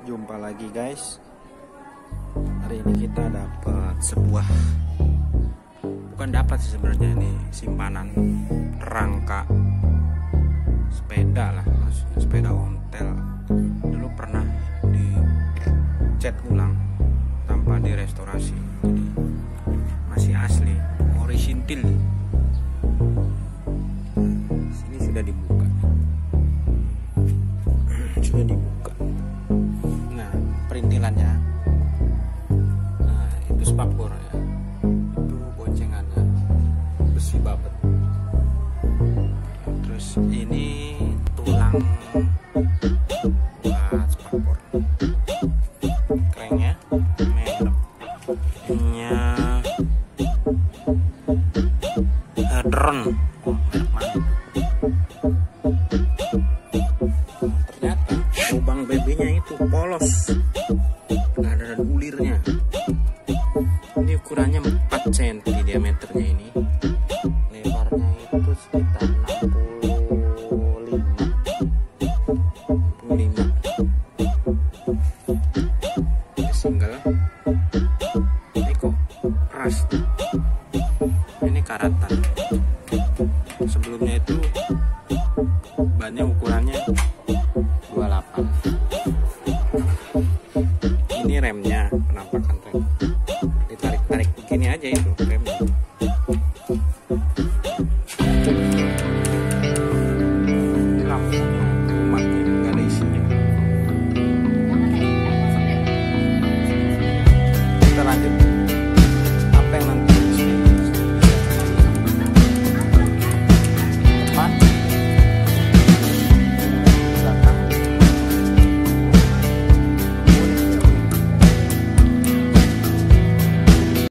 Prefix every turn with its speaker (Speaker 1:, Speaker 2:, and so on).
Speaker 1: Jumpa lagi guys. Hari ini kita dapat sebuah, bukan dapat sih sebenarnya, ini simpanan rangka sepeda lah, sepeda ontel. Dulu pernah dicat ulang tanpa direstorasi, jadi masih asli, orisinil. Sini sudah dibuka. Nah, perintilannya, nah itu spakbor ya, itu boncengannya besi babat. Terus ini tulang buat spakbor, kerennya merek ininya Hadron. Merek mana? Ternyata lubang BB-nya itu polos.